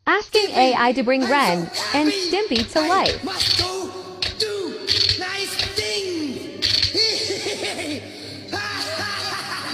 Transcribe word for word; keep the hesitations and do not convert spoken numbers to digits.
Asking A I to bring Ren and Stimpy to life.